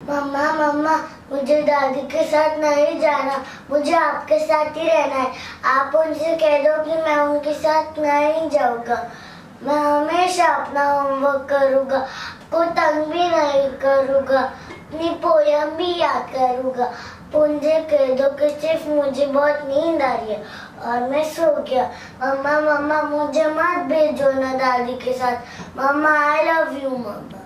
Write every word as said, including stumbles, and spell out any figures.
मम्मा मम्मा मुझे दादी के साथ नहीं जाना, मुझे आपके साथ ही रहना है। आप उनसे कह दो कि मैं उनके साथ नहीं जाऊंगा। मैं हमेशा अपना होमवर्क करूंगा, आपको तंग भी नहीं करूंगा, अपनी पोयम भी याद करूंगा। उनसे कह दो कि सिर्फ मुझे बहुत नींद आ रही है और मैं सो गया। मम्मा मम्मा मुझे मत भेजो ना दादी के साथ। Mumma I love you mamma.